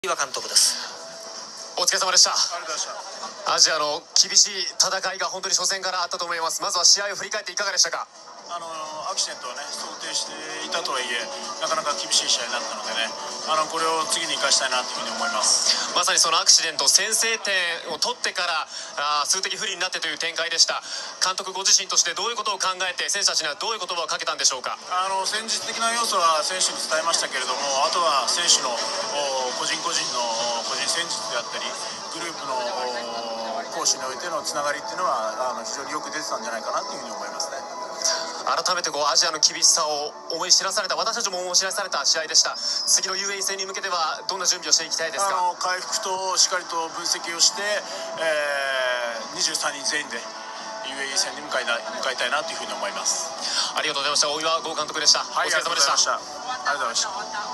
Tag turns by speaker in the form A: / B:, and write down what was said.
A: 岩監督です。
B: お疲れ様でした。
C: ありがとうございました。
B: アジアの厳しい戦いが本当に初戦からあったと思います。まずは試合を振り返っていかがでしたか？
C: アクシデントをね想定していたとはいえ、なかなか厳しい試合になったのでね、これを次に生かしたいなというふうに思います。
B: まさにそのアクシデント、先制点を取ってから数的不利になってという展開でした。監督ご自身としてどういうことを考えて、選手たちにはどういう言葉をかけたんでしょうか？
C: 戦術的な要素は選手に伝えましたけれども、あとは選手の個人個人の個人戦術であったり、グループの攻守においてのつながりっていうのは非常によく出てたんじゃないかなというふうに思いますね。
B: 改めてアジアの厳しさを思い知らされた、私たちも思い知らされた試合でした。次の UAE 戦に向けてはどんな準備をしていきたいですか？
C: 回復としっかりと分析をして、23人全員で UAE 戦に向かいたいなというふうに思います。
B: ありがとうございました。大岩剛監督でした。
C: はい、
B: お疲れ様でした。
C: ありがとうございました。